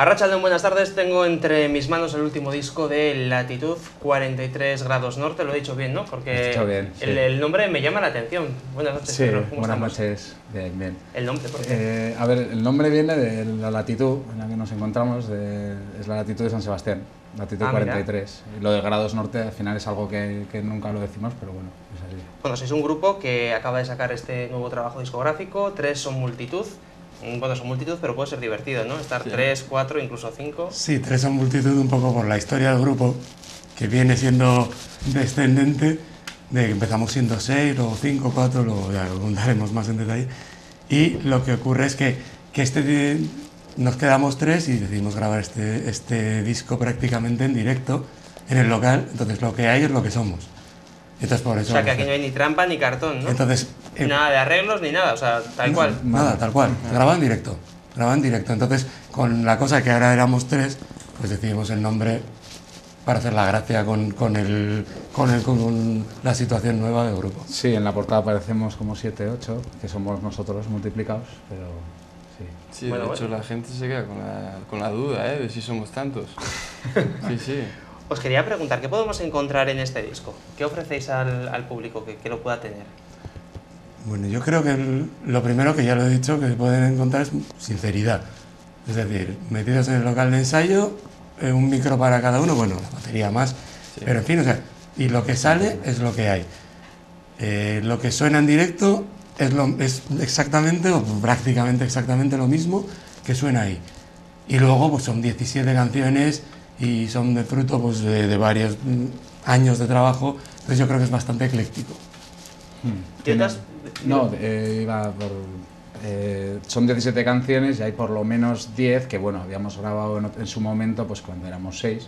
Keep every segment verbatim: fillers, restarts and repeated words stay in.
Arratsaldeon, buenas tardes. Tengo entre mis manos el último disco de Latitud cuarenta y tres grados norte. Lo he dicho bien, ¿no? Porque dicho bien, sí. el, el nombre me llama la atención. Buenas noches, sí, Pedro. ¿Cómo buenas estamos? noches. Bien, bien. ¿El nombre? ¿Por qué? Eh, a ver, el nombre viene de la latitud en la que nos encontramos, de, es la latitud de San Sebastián, latitud ah, cuarenta y tres. Y lo de grados norte al final es algo que, que nunca lo decimos, pero bueno, es así. Bueno, sois un grupo que acaba de sacar este nuevo trabajo discográfico. Tres son multitud. Bueno, son multitud, pero puede ser divertido, ¿no? Estar sí. tres, cuatro, incluso cinco. Sí, tres son multitud un poco por la historia del grupo, que viene siendo descendente de que empezamos siendo seis, luego cinco, cuatro, luego ya lo contaremos más en detalle. Y lo que ocurre es que, que este, nos quedamos tres y decidimos grabar este, este disco prácticamente en directo, en el local. Entonces lo que hay es lo que somos. Entonces, por eso, o sea, que aquí no hay ni trampa ni cartón, ¿no? Entonces, eh, nada de arreglos ni nada, o sea, tal no, cual. Nada, tal cual. Grabado en directo. Grabado en directo. Entonces, con la cosa que ahora éramos tres, pues decidimos el nombre para hacer la gracia con, con, el, con, el, con la situación nueva del grupo. Sí, en la portada aparecemos como siete, ocho, que somos nosotros multiplicados, pero sí. Sí, bueno, de hecho bueno. la gente se queda con la, con la duda, ¿eh? De si somos tantos. Sí, sí. Os quería preguntar, ¿qué podemos encontrar en este disco? ¿Qué ofrecéis al, al público que, que lo pueda tener? Bueno, yo creo que el, lo primero, que ya lo he dicho, que pueden encontrar es sinceridad. Es decir, metidos en el local de ensayo, eh, un micro para cada uno, bueno, la batería más, sí. Pero en fin, o sea, y lo que sale es lo que hay. Eh, lo que suena en directo es, lo, es exactamente o prácticamente exactamente lo mismo que suena ahí. Y luego pues son diecisiete canciones y son de fruto pues, de, de varios años de trabajo, entonces yo creo que es bastante ecléctico. Hmm. ¿Tiene, no, eh, iba por, eh, son diecisiete canciones y hay por lo menos diez que bueno, habíamos grabado en, en su momento pues cuando éramos seis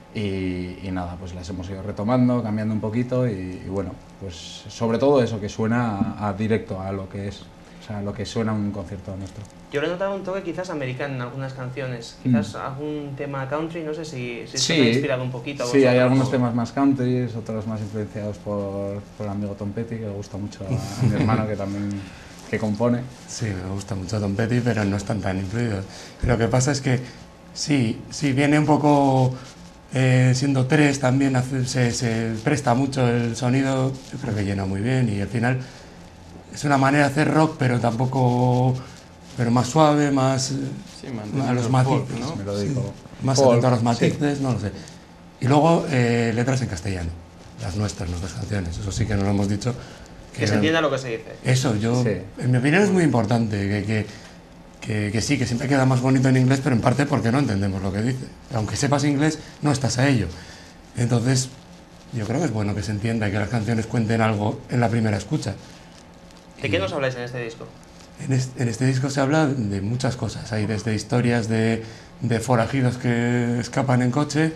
y, y nada, pues las hemos ido retomando, cambiando un poquito y, y bueno, pues sobre todo eso, que suena a, a directo, a lo que es. O sea, lo que suena un concierto nuestro. Yo le he notado un toque quizás americano en algunas canciones, quizás mm. algún tema country, no sé si, si sí, se me ha inspirado un poquito. Sí, hay algunos o... temas más country, otros más influenciados por, por el amigo Tom Petty, que le gusta mucho a, a mi hermano que también que compone. Sí, me gusta mucho Tom Petty, pero no están tan influidos. Lo que pasa es que sí, sí viene un poco, eh, siendo tres también hace, se, se presta mucho el sonido, yo creo que llena muy bien y al final es una manera de hacer rock, pero tampoco, pero más suave, más sí, a los matices, ¿no? Me lo digo. Sí, más atento a los matices, sí. No lo sé. Y luego eh, letras en castellano, las nuestras, nuestras canciones, eso sí que no lo hemos dicho. Que, que se entienda lo que se dice. Eso, yo, sí. En mi opinión es muy importante, que, que, que, que sí, que siempre queda más bonito en inglés, pero en parte porque no entendemos lo que dice. Aunque sepas inglés, no estás a ello. Entonces, yo creo que es bueno que se entienda y que las canciones cuenten algo en la primera escucha. ¿De qué nos habláis en este disco? En este, en este disco se habla de muchas cosas. Hay desde historias de, de forajidos que escapan en coche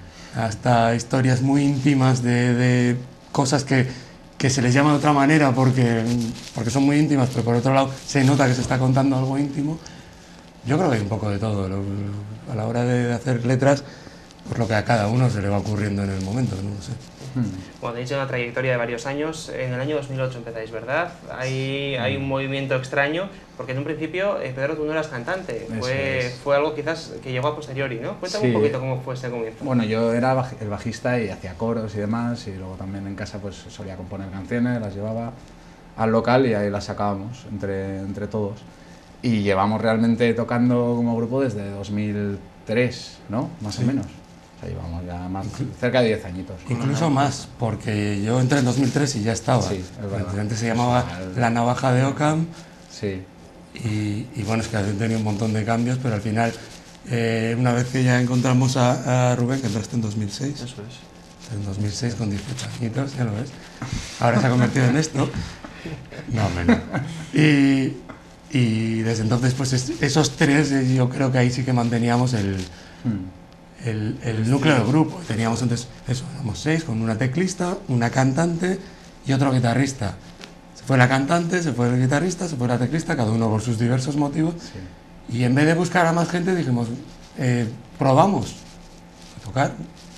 hasta historias muy íntimas de, de cosas que, que se les llama de otra manera porque, porque son muy íntimas, pero por otro lado se nota que se está contando algo íntimo. Yo creo que hay un poco de todo. Lo, a la hora de hacer letras, pues lo que a cada uno se le va ocurriendo en el momento, no lo sé. Bueno, tenéis una trayectoria de varios años. En el año dos mil ocho empezáis, ¿verdad? Hay, hay un movimiento extraño, porque en un principio, eh, Pedro, tú no eras cantante. Fue, es. fue algo quizás que llegó a posteriori, ¿no? Cuéntame sí. un poquito cómo fue ese comienzo. Bueno, yo era baj el bajista y hacía coros y demás, y luego también en casa pues solía componer canciones, las llevaba al local y ahí las sacábamos entre, entre todos. Y llevamos realmente tocando como grupo desde dos mil tres, ¿no? Más sí. o menos. Llevamos ya más, cerca de diez añitos. Incluso más, porque yo entré en dos mil tres y ya estaba. Sí, es verdad. Antes se llamaba La Navaja de Ockham. Sí. Y, y bueno, es que ha tenido un montón de cambios, pero al final, eh, una vez que ya encontramos a, a Rubén, que entraste en dos mil seis. Eso es. En dos mil seis, con dieciocho añitos, ya lo ves. Ahora se ha convertido en esto. No, menos. Y, y desde entonces, pues es, esos tres, yo creo que ahí sí que manteníamos el... Hmm. El, el núcleo del grupo. Teníamos entonces, eso, éramos seis, con una teclista, una cantante y otro guitarrista. Se fue la cantante, se fue el guitarrista, se fue la teclista, cada uno por sus diversos motivos. Sí. Y en vez de buscar a más gente, dijimos, eh, probamos a tocar.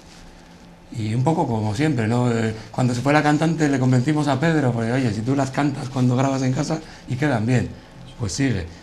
Y un poco como siempre, ¿no? Eh, cuando se fue la cantante le convencimos a Pedro, porque oye, si tú las cantas cuando grabas en casa y quedan bien, pues sigue.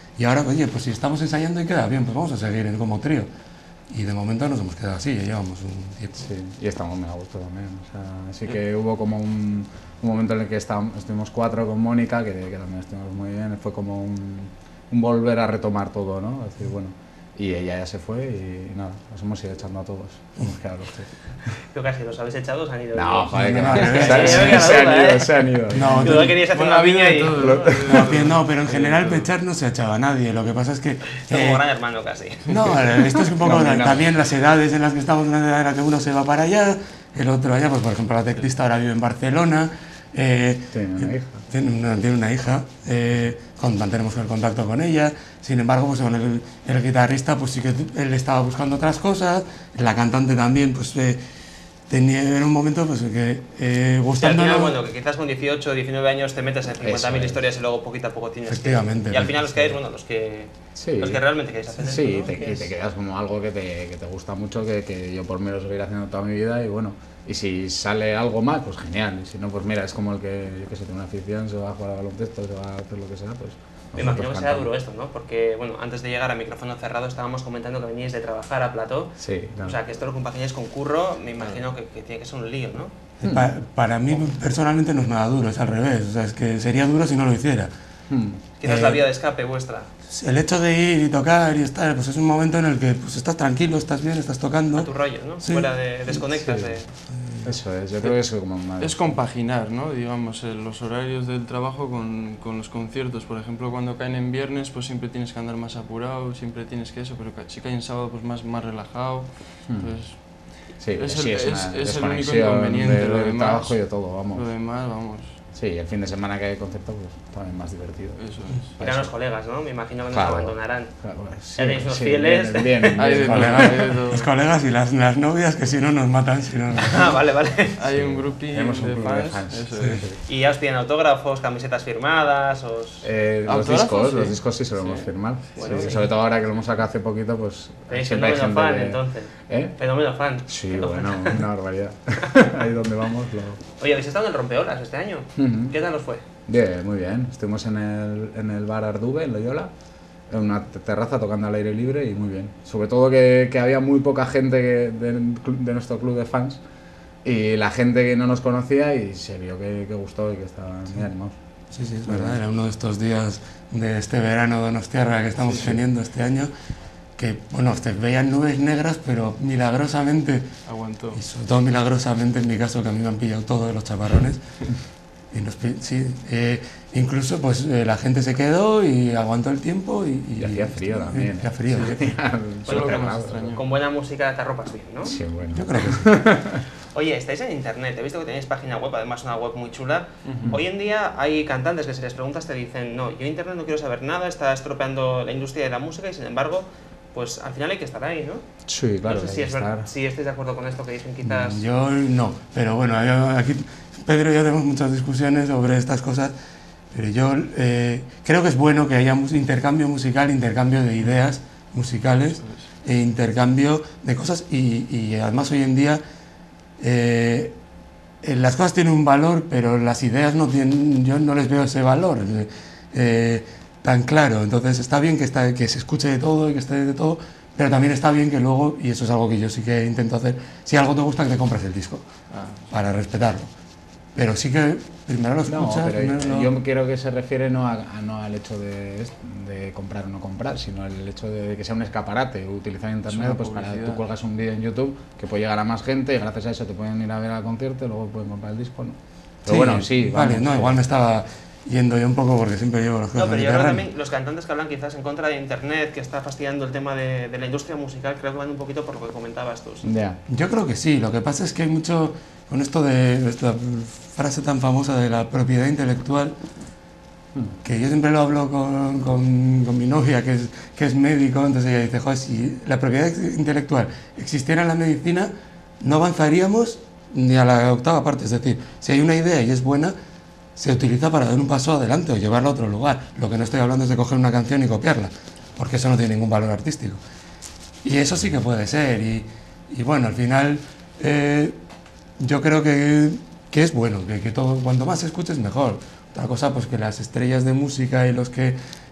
Y ahora, oye, pues si estamos ensayando y queda bien, pues vamos a seguir como trío. Y de momento nos hemos quedado así, ya llevamos un tiempo. Sí, y estamos muy a gusto también. O sea, sí que hubo como un, un momento en el que estábamos, estuvimos cuatro con Mónica, que, que también estuvimos muy bien. Fue como un, un volver a retomar todo, ¿no? Es decir, bueno, y ella ya se fue y, y nada, nos hemos ido echando a todos. Hemos quedado los tres. Yo casi, ¿los habéis echado o se han ido? No, joder, que No, no, no, se, no, se- no, se han no, ido, no, se han ido. No, Tú no querías hacer Bueno, una ha habido piña de y... todo. No, que no, pero en general pechar no se ha echado a nadie. Lo que pasa es que... Esto como eh, gran hermano casi. no, esto es un poco Combinado. también las edades en las que estamos, una edad en la que uno se va para allá, el otro allá, pues por ejemplo la teclista ahora vive en Barcelona, eh, Tiene una hija. tiene una, tiene una hija, eh, con- mantenemos el contacto con ella, sin embargo pues con el, el guitarrista pues sí que él estaba buscando otras cosas, la cantante también pues eh, tenía en un momento pues que eh, Sí, al gustándonos... final, bueno, que quizás con dieciocho, diecinueve años te metes en cincuenta mil es. historias y luego poquito a poco tienes que... Efectivamente. Y al final los que hay, bueno, los que, Sí. los que realmente queréis hacer Sí, esto, ¿no? te, Que y es- te quedas como algo que te, que te gusta mucho, que, que yo por mí lo seguiré haciendo toda mi vida y bueno, y si sale algo más, pues genial, y si no, pues mira, es como el que, yo que sé, tiene una afición, se va a jugar a baloncesto, se va a hacer lo que sea, pues... Me nosotros imagino que será cantamos. duro esto, ¿no? Porque, bueno, antes de llegar a micrófono cerrado estábamos comentando que veníais de trabajar a plató. Sí, claro. O sea, que esto lo compagináis con curro, me imagino que, que tiene que ser un lío, ¿no? Pa- para mí personalmente no es nada duro, es al revés, o sea, es que sería duro si no lo hiciera. Hmm. Quizás Eh, la vía de escape vuestra. El hecho de ir y tocar y estar, pues es un momento en el que pues, estás tranquilo, estás bien, estás tocando. A tu rollo, ¿no? Sí. Fuera de... desconectas Sí. de... Eso es, yo creo que es como una... Es compaginar, ¿no? Digamos, eh, los horarios del trabajo con, con los conciertos. Por ejemplo, cuando caen en viernes, pues siempre tienes que andar más apurado, siempre tienes que eso, pero ca- si cae en sábado, pues más, más relajado. Pues Sí, es sí, el- es, es- una es el único desconexión inconveniente, de- lo del demás- trabajo y de todo, vamos. lo demás, vamos, Sí, el fin de semana que hay concierto, pues también más divertido. eso es. Irán los colegas, ¿no? Me imagino que nos Claro. abandonarán. Claro, sí, Ya tenéis unos sí, fieles. Bien, bien, bien. Hay de Los todo, colegas, hay de todo. los colegas y las, las novias que si no nos matan, si no... Ah, vale, vale. Hay un grupillo Tenemos un de club fans, de fans. eso Sí, es. sí. Y ya os piden autógrafos, camisetas firmadas, os... Eh, los ¿Autógrafos? discos, Sí. los discos sí se los Sí. hemos firmado. Bueno, Sí, sí. sobre todo ahora que lo hemos sacado hace poquito, pues Tenéis siempre hay fenómeno gente fan, que- entonces. ¿Eh? Fenómeno fan. Sí, bueno, una barbaridad. Ahí donde vamos lo... Oye, habéis estado en el Rompeolas este año. Ujú. ¿Qué tal os fue? Bien, muy bien. Estuvimos en el, en el bar Arduve, en Loyola, en una te- terraza tocando al aire libre y muy bien. Sobre todo que, que había muy poca gente que- de, de nuestro club de fans y la gente que no nos conocía y se vio que, que gustó y que estaban muy animados. Sí, sí, es verdad, era uno de estos días de este verano donostiarra que estamos teniendo este año, que, bueno, se veían nubes negras, pero milagrosamente, Aguantó. y sobre todo milagrosamente en mi caso, que a mí me han pillado todos los chaparrones, y nos, pi- sí, eh, incluso pues eh, la gente se quedó y aguantó el tiempo y... Y hacía frío también. Hacía frío, sí. Solo que Bueno, más extraño. Con buena música te arropas bien, ¿no? Sí, bueno. Yo creo que sí. Oye, estáis en internet, he visto que tenéis página web, además una web muy chula. Hoy en día hay cantantes que si les preguntas te dicen, no, yo internet no quiero saber nada, está estropeando la industria de la música y sin embargo, pues al final hay que estar ahí, ¿no? Sí, claro. no sé hay si, que es ver- estar. si estáis de acuerdo con esto que dicen quizás... Yo no, pero bueno, yo- aquí Pedro y yo tenemos muchas discusiones sobre estas cosas, pero yo eh, creo que es bueno que haya mus- intercambio musical, intercambio de ideas musicales e intercambio de cosas y, y además hoy en día eh, eh, las cosas tienen un valor, pero las ideas no tienen, yo no les veo ese valor eh, eh, tan claro. Entonces está bien que, está, que se escuche de todo y que esté de todo, pero también está bien que luego, y eso es algo que yo sí que intento hacer, si algo te gusta que te compres el disco, Ah, para respetarlo. Pero sí que primero lo No, escuchas, pero primero lo- yo creo que se refiere no, a, a- no al hecho de, de comprar o no comprar, sino al hecho de que sea un escaparate, utilizar internet una pues para publicidad. tú cuelgas un vídeo en YouTube que puede llegar a más gente y gracias a eso te pueden ir a ver al concierto y luego pueden comprar el disco, ¿no? Pero bueno, sí, vale, vamos, no, eh, igual me estaba yendo yo un poco porque siempre llevo los No, cosas pero yo creo que mediterráneas. también los cantantes que hablan quizás en contra de internet, que está fastidiando el tema de, de la industria musical, creo que van un poquito por lo que comentabas tú. Ya. Yo creo que sí, lo que pasa es que hay mucho, con esto de esta frase tan famosa de la propiedad intelectual, que yo siempre lo hablo con, con, con mi novia, que es, que es médico, entonces ella dice, joder, si la propiedad intelectual existiera en la medicina, no avanzaríamos ni a la octava parte, es decir, si hay una idea y es buena, se utiliza para dar un paso adelante o llevarla a otro lugar. Lo que no estoy hablando es de coger una canción y copiarla, porque eso no tiene ningún valor artístico. Y eso sí que puede ser, y, y bueno, al final eh, yo creo que, que es bueno, que, que todo, cuanto más escuches mejor. Otra cosa, pues que las estrellas de música y los que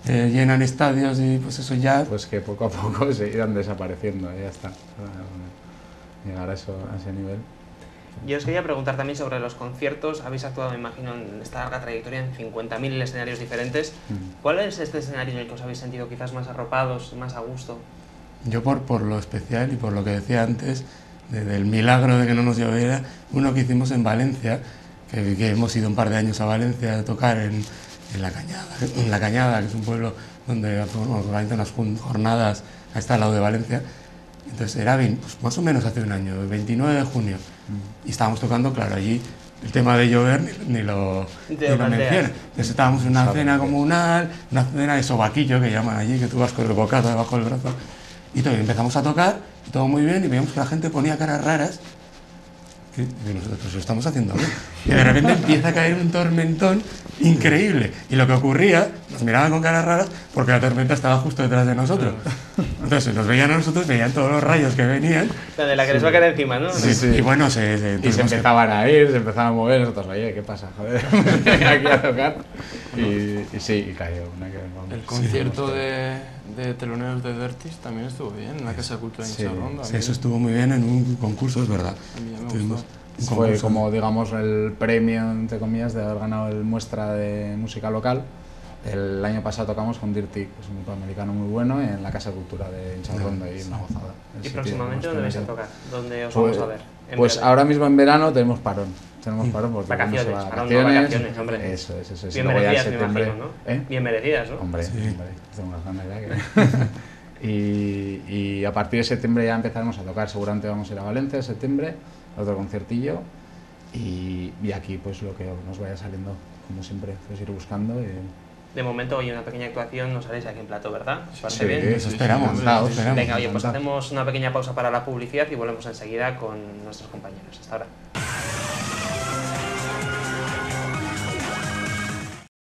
eh, llenan estadios y pues eso ya... Pues que poco a poco se irán desapareciendo, ya está. Llegar a, eso, a ese nivel. Yo os quería preguntar también sobre los conciertos. Habéis actuado, me imagino, en esta larga trayectoria en cincuenta mil escenarios diferentes. Mm. ¿Cuál es este escenario en el que os habéis sentido quizás más arropados, más a gusto? Yo por, por lo especial y por lo que decía antes, de, del milagro de que no nos lloviera, uno que hicimos en Valencia, que, que hemos ido un par de años a Valencia a tocar en, en, la, Cañada, en La Cañada, que es un pueblo donde organizan unas jornadas, está al lado de Valencia. Entonces era bien, pues más o menos hace un año, el veintinueve de junio, y estábamos tocando, claro, allí el tema de llover ni, ni lo, ni lo menciona. Entonces estábamos en una cena comunal, una cena de sobaquillo que llaman allí, que tú vas con el bocado debajo del brazo, y todo, y empezamos a tocar, y todo muy bien, y veíamos que la gente ponía caras raras, que, y nosotros pues lo estamos haciendo bien. Y de repente empieza a caer un tormentón increíble, y lo que ocurría, nos miraban con caras raras porque la tormenta estaba justo detrás de nosotros. Entonces nos veían a nosotros, veían todos los rayos que venían. La de la que sí. les va a caer encima, ¿no? Sí, sí. Y bueno, se, se, y se empezaban que... a ir, se empezaban a mover, nosotros, oye, ¿qué pasa? Joder, aquí a tocar. Y, y sí, y cayó una que... Vamos, el concierto sí, de, de teloneros de Dirties también estuvo bien, en la Casa de Cultura de sí, Incharronda. Sí, eso estuvo muy bien en un concurso, es verdad. A mí ya me gustó. Fue como, digamos, el premio, entre comillas, de haber ganado el muestra de música local. El año pasado tocamos con Dirty, que es un grupo americano muy bueno, en la Casa de Cultura de Incharronda, no, y una gozada. ¿Y próximamente dónde vais a tocar? ¿Dónde os pues, vamos a ver? Pues verano. Ahora mismo en verano tenemos parón. Tenemos parón porque vacaciones, vamos a vacaciones, vacaciones, vacaciones, hombre. Eso es, eso es. Bien luego merecidas, ya septiembre, me imagino, ¿no? ¿Eh? Bien merecidas, ¿no? Hombre, sí. hombre, tengo unas ganas ya que... y, y a partir de septiembre ya empezaremos a tocar. Seguramente vamos a ir a Valencia en septiembre, otro conciertillo. Y, y aquí pues lo que nos vaya saliendo, como siempre, pues ir buscando. Y... De momento, hoy una pequeña actuación nos haréis aquí en Plató, ¿verdad? ¿Os parece sí, bien? Eso esperamos. Sí, sí, sí, esperamos. Venga, oye, pues hacemos una pequeña pausa para la publicidad y volvemos enseguida con nuestros compañeros. Hasta ahora.